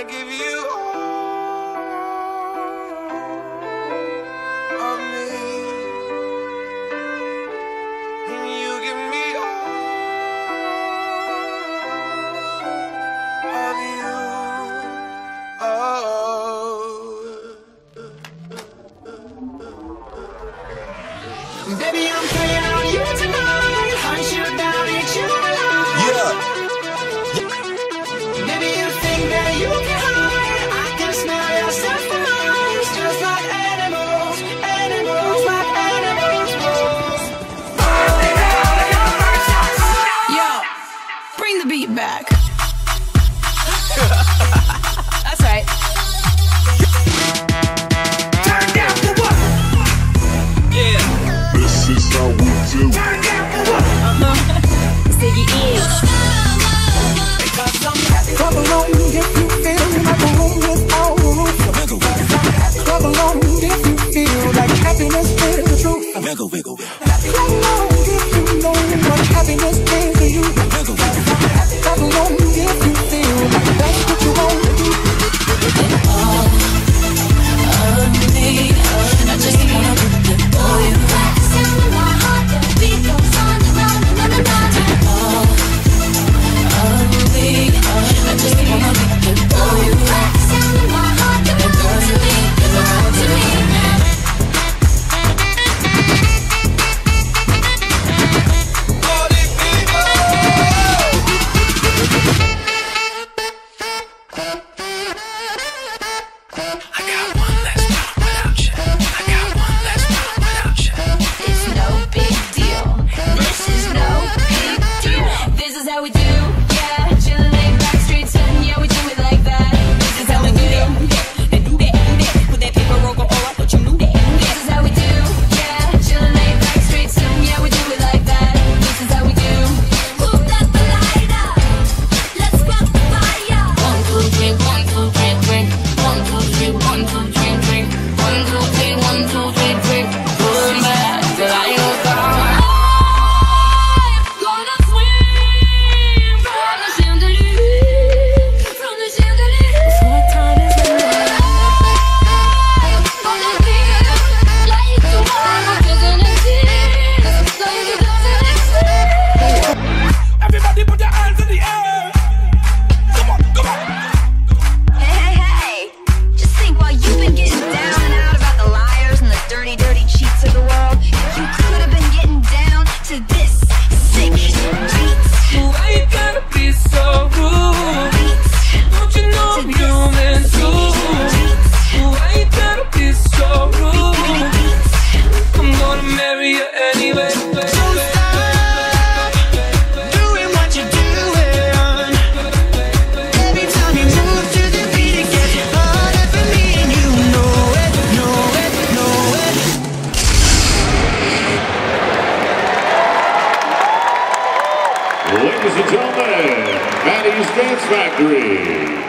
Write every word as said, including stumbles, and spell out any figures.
I give you all of me, and you give me all of you. Oh, baby, I'm playing on you tonight. Hunt you down, eat you alive. Yeah. Baby, you think that you can hide? I can smell your sacrifice, just like animals, animals, like animals. Yo, bring the beat back. That's right. Turn down for what? Yeah. This is how we do. Turn down for what? Ziggy is. Come along if you feel like a room without a roof. Come along if you feel like happiness is the truth. Wiggle, wiggle, wiggle. Come along if you know what happiness is to you. Come along if you feel like that's what you want to do. All of me, I just wanna be for you. Sound of my heart, the beat goes on and on and on and on. All of me, I just wanna be for you. Sound of my heart, you belong to me, you belong to me. Party people. I got one less problem without you. I got one less problem without you. It's no big deal. This is no big deal. This is how we do. Yeah, chillin' laid back, street sittin'. Yeah, we do it like that. This is how we do. Yeah, and do that, do that. Put that paper roll, oh, I thought you knew that. This is how we do. Yeah, chillin' laid back, street sittin'. Yeah, we do it like that. This is how we do. Who got the lighter? Let's rock the fire. One, two, three, one, two, three, three. One, two, three, one, two, three, three. One, two, three, one, two, three, three. Good man, the light of dawn. Gonna swim from the chandelier, from the chandelier. What time is it now? Gonna feel like tomorrow doesn't exist, like it doesn't exist. Everybody put your hands in the air. Come on, come on. Hey, hey, hey! Just think, while you've been getting down and out about the liars and the dirty, dirty cheats of the world, you could have been getting down to this sick beats. Why you gotta be so rude? Beats. Don't you know I'm human too? Why you gotta be so rude? I'm gonna marry you anyway. Doing what you're doing. Every time you move to the beat, it gets harder for me, and you know it, know it, know it. Ladies and gentlemen, Maddie's Dance Factory.